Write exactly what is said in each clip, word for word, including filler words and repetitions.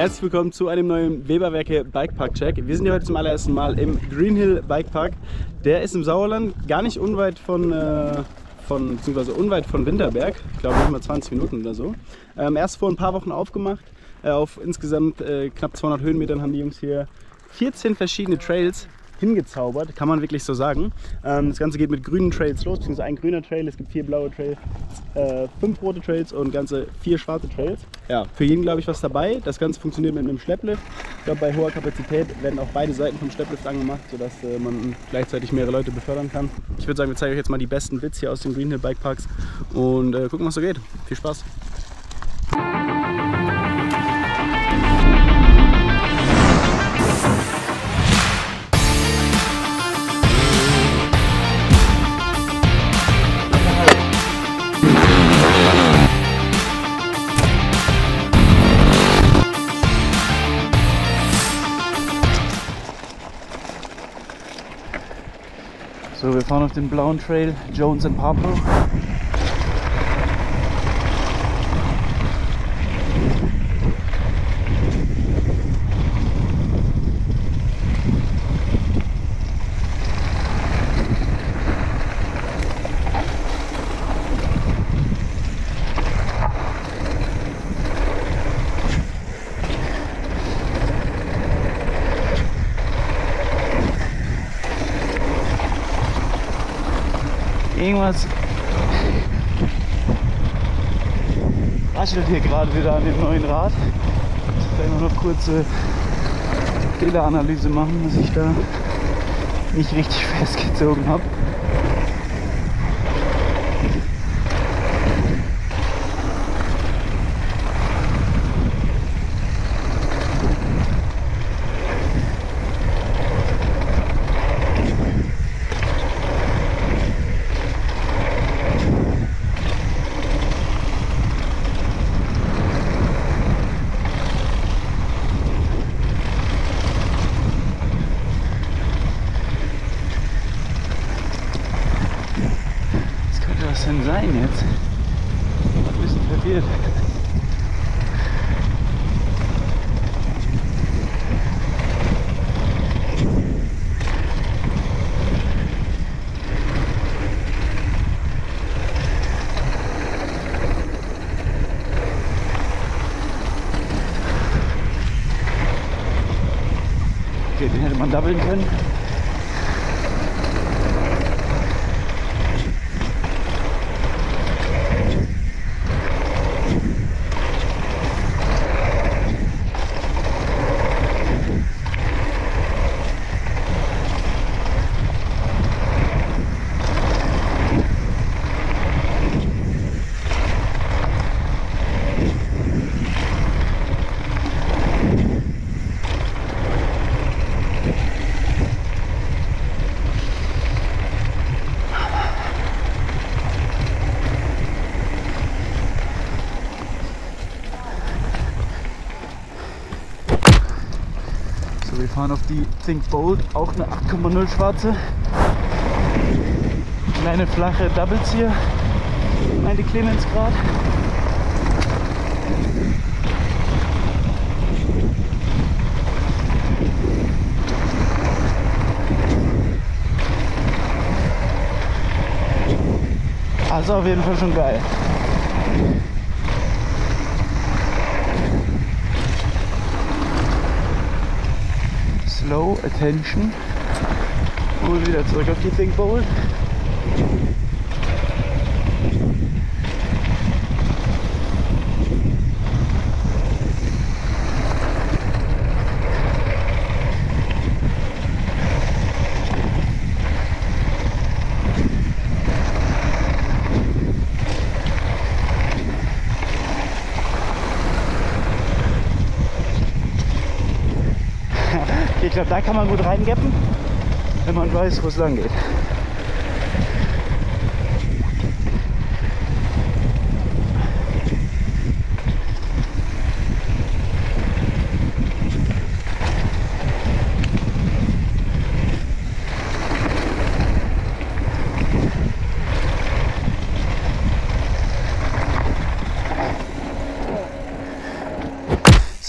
Herzlich willkommen zu einem neuen Weberwerke Bikepark Check. Wir sind hier heute zum allerersten Mal im Greenhill Bikepark. Der ist im Sauerland, gar nicht unweit von, äh, von beziehungsweise unweit von Winterberg. Ich glaube nicht mal zwanzig Minuten oder so. Ähm, erst vor ein paar Wochen aufgemacht. Äh, auf insgesamt äh, knapp zweihundert Höhenmetern haben die Jungs hier vierzehn verschiedene Trails hingezaubert, kann man wirklich so sagen. Ähm, das Ganze geht mit grünen Trails los, beziehungsweise ein grüner Trail, es gibt vier blaue Trails, äh, fünf rote Trails und ganze vier schwarze Trails. Ja, für jeden glaube ich was dabei. Das Ganze funktioniert mit einem Schlepplift. Ich glaube, bei hoher Kapazität werden auch beide Seiten vom Schlepplift angemacht, sodass äh, man gleichzeitig mehrere Leute befördern kann. Ich würde sagen, wir zeigen euch jetzt mal die besten Bits hier aus den Greenhill Bikeparks und äh, gucken, was so geht. Viel Spaß! So, wir fahren auf den blauen Trail Jones and Pablo. Irgendwas raschelt hier gerade wieder an dem neuen Rad. Ich muss immer noch kurze Fehleranalyse machen, dass ich da nicht richtig festgezogen habe. Was denn sein jetzt? Ein bisschen verwirrt. Okay, den hätte man doublen können. Wir fahren auf die Think Bold, auch eine acht Komma null schwarze. Kleine flache Doubles hier, meinte Clemens gerade. Also auf jeden Fall schon geil. Slow Attention und wieder zurück auf die Think Bold. Ich glaube, da kann man gut reingappen, wenn man weiß, wo es lang geht.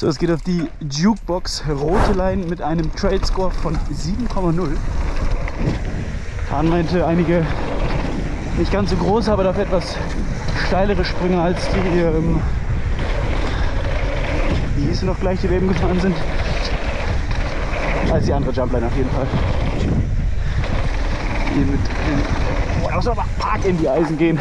So, es geht auf die Jukebox Rote Line mit einem Trail Score von sieben Komma null. Han meinte einige nicht ganz so groß, aber dafür etwas steilere Sprünge als die, ähm, wie hieß sie noch gleich, die wir eben gefahren sind, als die andere Jumpline auf jeden Fall. Hier mit den, oh, da muss man aber arg in die Eisen gehen.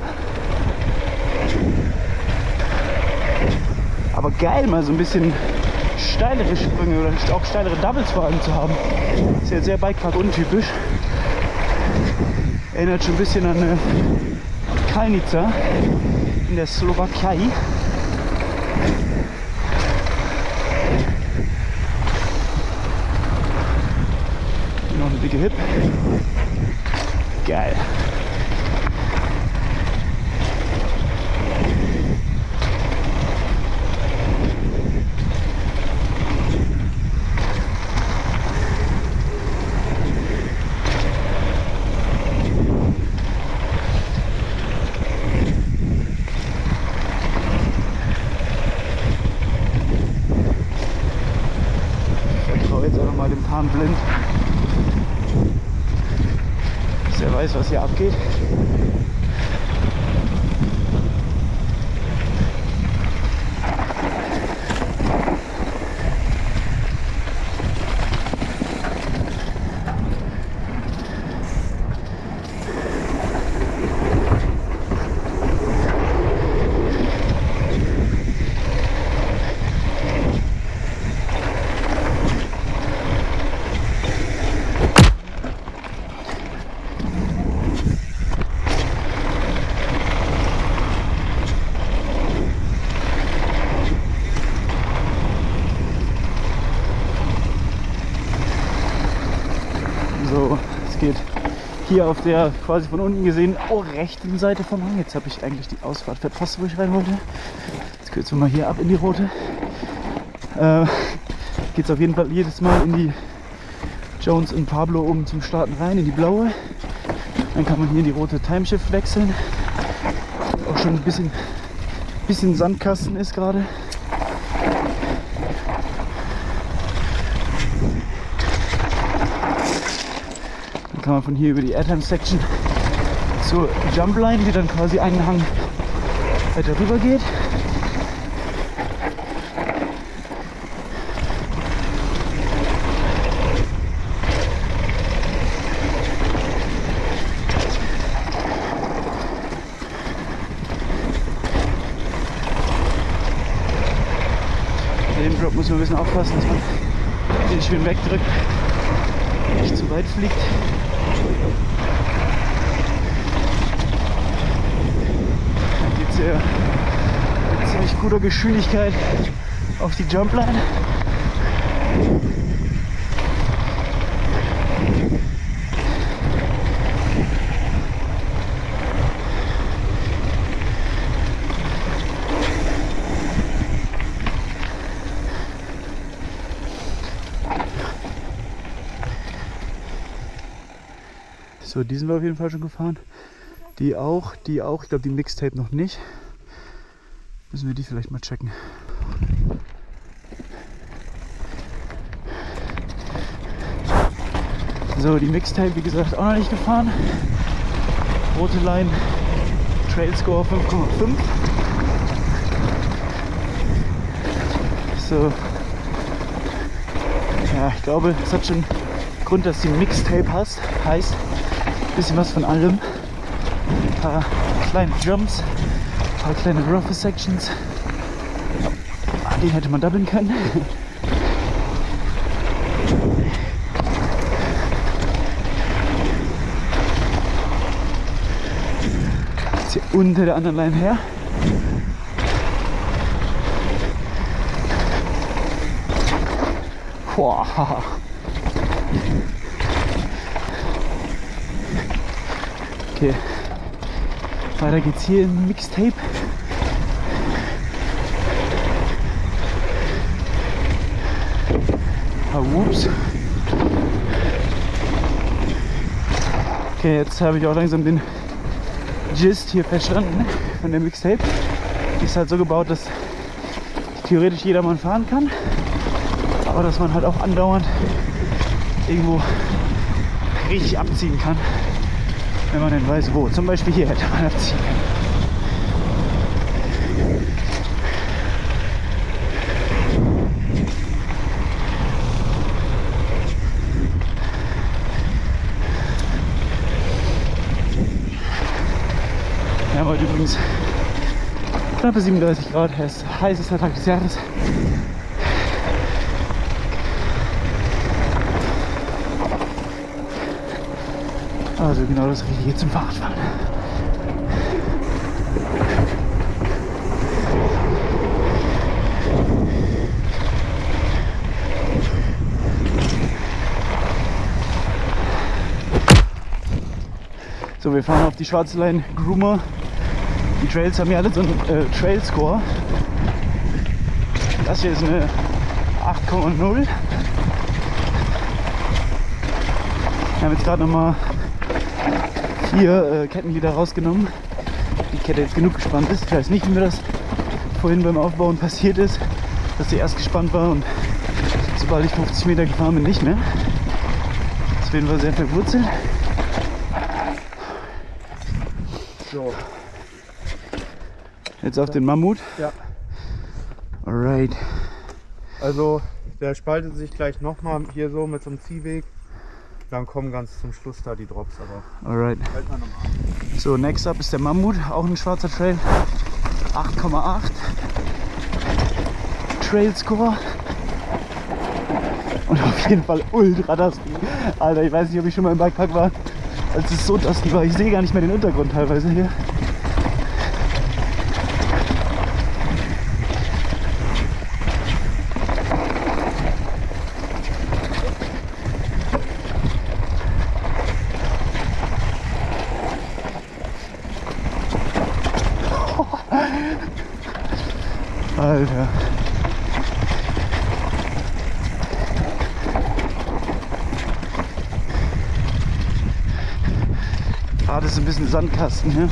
Aber geil, mal so ein bisschen steilere Sprünge oder auch steilere Doubles vor allem zu haben. Ist ja sehr Bikepark untypisch. Erinnert schon ein bisschen an äh, Kalnica in der Slowakei. Noch eine dicke Hip. Geil. Blind. Der weiß, was hier abgeht. So, es geht hier auf der quasi von unten gesehen oh, rechten Seite vom Hang. Jetzt habe ich eigentlich die Ausfahrt verpasst, wo ich rein wollte. Jetzt kürzen wir mal hier ab in die rote. Äh, geht es auf jeden Fall jedes Mal in die Jones und Pablo oben zum Starten rein, in die blaue. Dann kann man hier in die rote Timeshift wechseln. Auch schon ein bisschen, bisschen Sandkasten ist gerade. Kann man von hier über die Airtime Section zur Jumpline, die dann quasi einen Hang weiter rüber geht. Bei dem Drop muss man ein bisschen aufpassen, dass man den schön wegdrückt, nicht zu weit fliegt. Dann geht es ja mit ziemlich guter Geschwindigkeit auf die Jumpline. So, die sind wir auf jeden Fall schon gefahren. Die auch, die auch. Ich glaube, die Mixtape noch nicht. Müssen wir die vielleicht mal checken. So, die Mixtape, wie gesagt, auch noch nicht gefahren. Rote Line, Trail Score fünf Komma fünf. So. Ja, ich glaube, es hat schon Grund, dass die Mixtape heißt. heißt bisschen was von allem. Ein paar kleine Jumps, ein paar kleine roughe Sections. Den hätte man doublen können. Jetzt hier unter der anderen Line her. Boah. Okay, weiter geht's hier im Mixtape. Ah, ups. Okay, jetzt habe ich auch langsam den Gist hier verstanden von der Mixtape. Die ist halt so gebaut, dass theoretisch jedermann fahren kann, aber dass man halt auch andauernd irgendwo richtig abziehen kann, wenn man denn weiß wo. Zum Beispiel hier hätte man abziehen können. Wir haben heute übrigens knappe siebenunddreißig Grad, er ist heißester Tag des Jahres. Also genau das Richtige zum Fahrradfahren. So, wir fahren auf die schwarze Line Groomer. Die Trails haben ja alle so einen äh, Trail Score. Das hier ist eine acht Komma null. Wir haben jetzt gerade nochmal vier äh, Kettenglieder rausgenommen. Die Kette jetzt genug gespannt ist. Ich weiß nicht, wie mir das vorhin beim Aufbauen passiert ist, dass sie erst gespannt war und sobald ich fünfzig Meter gefahren bin, nicht mehr. Das ist auf jeden Fall sehr verwurzelt. So. Jetzt auf den Mammut. Ja. Alright. Also der spaltet sich gleich nochmal hier so mit so einem Ziehweg. Dann kommen ganz zum Schluss da die Drops, aber Alright. halt mal nochmal an. So, next up ist der Mammut, auch ein schwarzer Trail. acht Komma acht. Trail Score. Und auf jeden Fall ultra dusty. Alter, ich weiß nicht, ob ich schon mal im Bikepark war, als es so dusty war. Ich sehe gar nicht mehr den Untergrund teilweise hier. Alter. Gerade ist ein bisschen Sandkasten hier.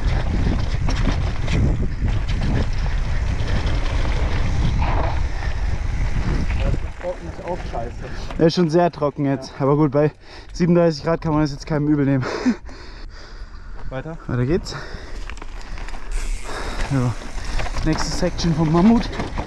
Trocken ist auch scheiße. Er ist schon sehr trocken jetzt, aber gut, bei siebenunddreißig Grad kann man das jetzt keinem übel nehmen. Weiter? Weiter geht's. So. Nächste Section vom Mammut.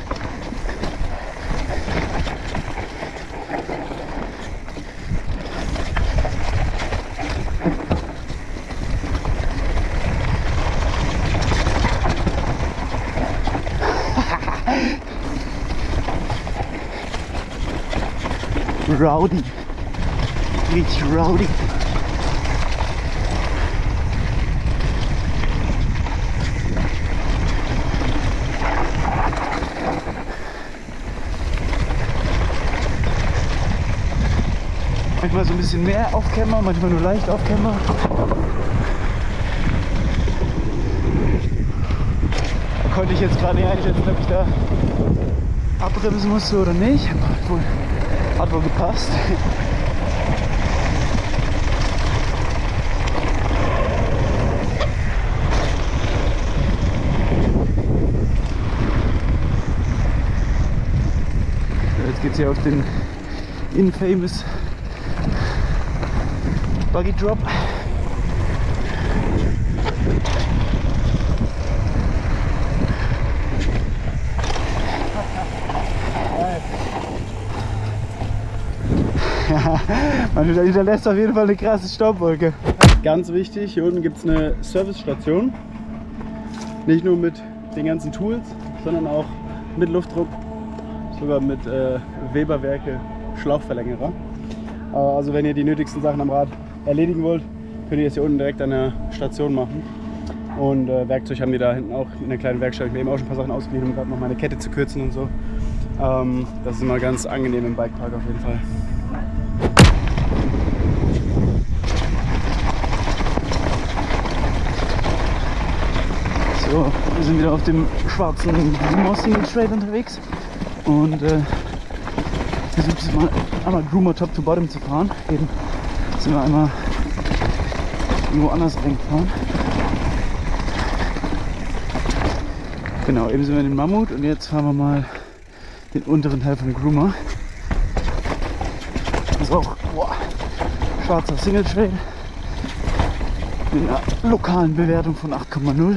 Rowdy. Richtig rowdy. Manchmal so ein bisschen mehr Aufkämmer, manchmal nur leicht Aufkämmer. Da konnte ich jetzt gerade nicht einschätzen, ob ich da abbremsen musste oder nicht. Hat wohl, hat wohl gepasst. Jetzt geht es hier auf den infamous Buggy Drop. Man hinterlässt auf jeden Fall eine krasse Staubwolke. Ganz wichtig, hier unten gibt es eine Servicestation. Nicht nur mit den ganzen Tools, sondern auch mit Luftdruck, sogar mit äh, Weber-Werke Schlauchverlängerer. Äh, also wenn ihr die nötigsten Sachen am Rad erledigen wollt, könnt ihr das hier unten direkt an der Station machen. Und äh, Werkzeug haben die da hinten auch in der kleinen Werkstatt. Ich habe eben auch schon ein paar Sachen ausgeliehen, um gerade noch meine Kette zu kürzen und so. Ähm, das ist immer ganz angenehm im Bikepark auf jeden Fall. So, wir sind wieder auf dem schwarzen Groomer Single Trail unterwegs und äh, versuche jetzt mal einmal Groomer Top to Bottom zu fahren. Eben sind wir einmal irgendwo anders reingefahren. Genau, eben sind wir in den Mammut und jetzt fahren wir mal den unteren Teil von Groomer. Das ist auch boah, schwarzer Single Trail mit einer lokalen Bewertung von acht Komma null.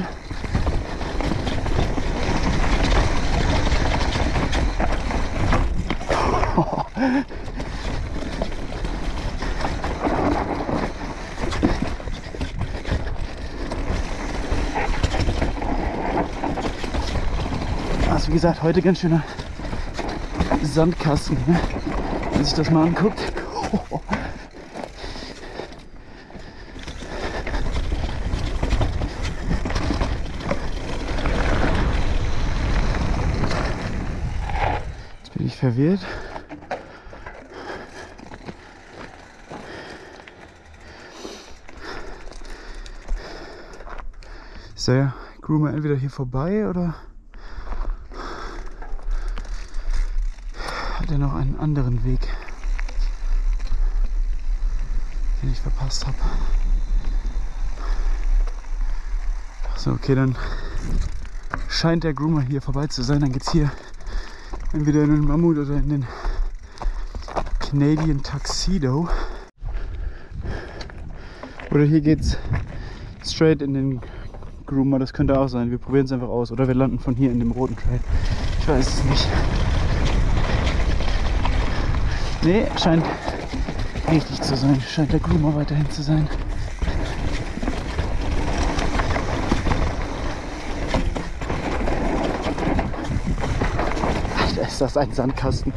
Also wie gesagt, heute ganz schöner Sandkasten, ne? Wenn man sich das mal anguckt. Oh. Jetzt bin ich verwirrt. Ist der Groomer entweder hier vorbei oder hat er noch einen anderen Weg, den ich verpasst habe? So, okay, dann scheint der Groomer hier vorbei zu sein. Dann geht es hier entweder in den Mammut oder in den Canadian Tuxedo. Oder hier geht's straight in den Groomer, das könnte auch sein. Wir probieren es einfach aus. Oder wir landen von hier in dem roten Trail. Ich weiß es nicht. Nee, scheint richtig zu sein. Scheint der Groomer weiterhin zu sein. Alter, ist das ein Sandkasten.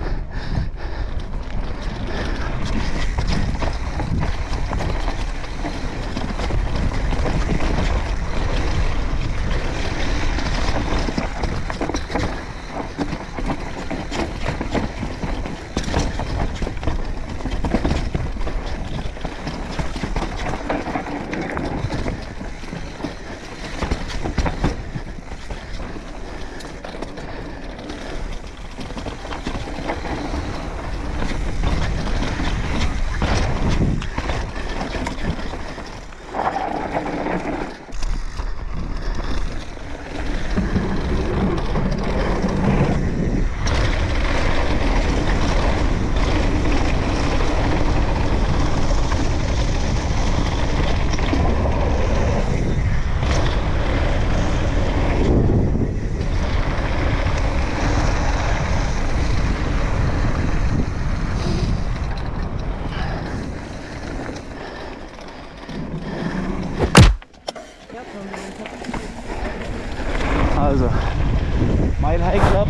Also, Mile High Club,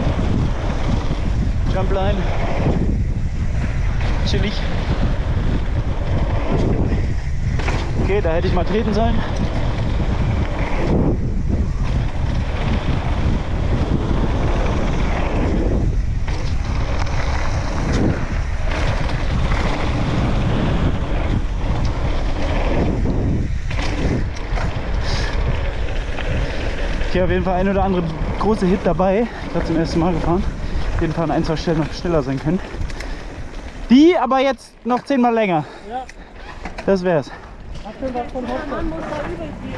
Jumpline, chillig. Okay, da hätte ich mal treten sollen. Okay, auf jeden Fall ein oder andere große Hit dabei. Ich habe zum ersten Mal gefahren. Auf jeden Fall an ein, zwei Stellen noch schneller sein können. Die aber jetzt noch zehnmal länger. Ja. Das wär's. Man muss da übergehen.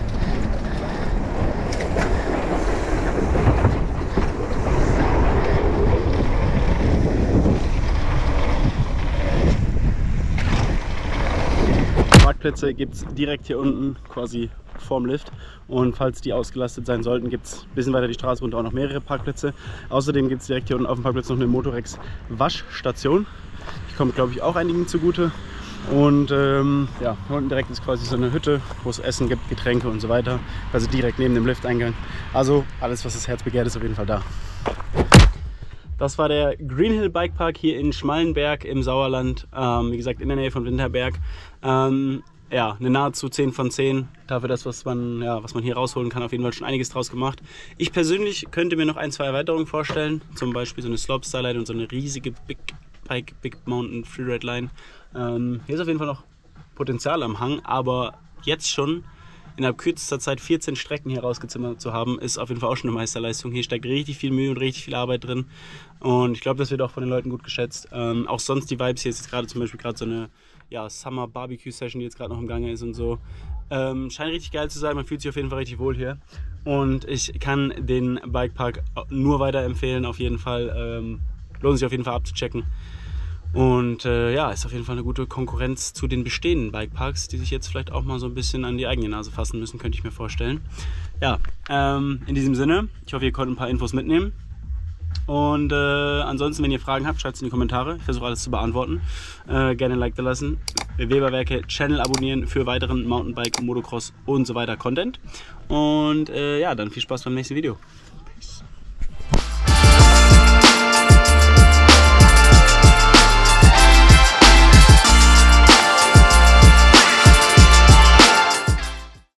Parkplätze gibt es direkt hier unten, quasi vorm Lift. Und falls die ausgelastet sein sollten, gibt es ein bisschen weiter die Straße runter auch noch mehrere Parkplätze. Außerdem gibt es direkt hier unten auf dem Parkplatz noch eine Motorex Waschstation. Die kommt, glaube ich, auch einigen zugute. Und ähm, ja, hier unten direkt ist quasi so eine Hütte, wo es Essen gibt, Getränke und so weiter. Also direkt neben dem Lifteingang. Also alles, was das Herz begehrt, ist auf jeden Fall da. Das war der Greenhill Bikepark hier in Schmallenberg im Sauerland. Ähm, wie gesagt, in der Nähe von Winterberg. Ähm, ja, eine nahezu zehn von zehn. Dafür das, was man, ja, was man hier rausholen kann, auf jeden Fall schon einiges draus gemacht. Ich persönlich könnte mir noch ein, zwei Erweiterungen vorstellen. Zum Beispiel so eine Slope-Starlight und so eine riesige Big Pike, Big Mountain Freeride Line. Ähm, hier ist auf jeden Fall noch Potenzial am Hang, aber jetzt schon innerhalb kürzester Zeit vierzehn Strecken hier rausgezimmert zu haben, ist auf jeden Fall auch schon eine Meisterleistung. Hier steckt richtig viel Mühe und richtig viel Arbeit drin. Und ich glaube, das wird auch von den Leuten gut geschätzt. Ähm, auch sonst die Vibes hier ist jetzt gerade zum Beispiel gerade so eine ja, Summer Barbecue Session, die jetzt gerade noch im Gange ist und so. Ähm, scheint richtig geil zu sein, man fühlt sich auf jeden Fall richtig wohl hier. Und ich kann den Bikepark nur weiterempfehlen, auf jeden Fall. Ähm, lohnt sich auf jeden Fall abzuchecken. Und äh, ja, ist auf jeden Fall eine gute Konkurrenz zu den bestehenden Bikeparks, die sich jetzt vielleicht auch mal so ein bisschen an die eigene Nase fassen müssen, könnte ich mir vorstellen. Ja, ähm, in diesem Sinne, ich hoffe, ihr konntet ein paar Infos mitnehmen. Und äh, ansonsten, wenn ihr Fragen habt, schreibt es in die Kommentare. Ich versuche alles zu beantworten. Äh, gerne ein Like da lassen. Weberwerke Channel abonnieren für weiteren Mountainbike, Motocross und so weiter Content. Und äh, ja, dann viel Spaß beim nächsten Video.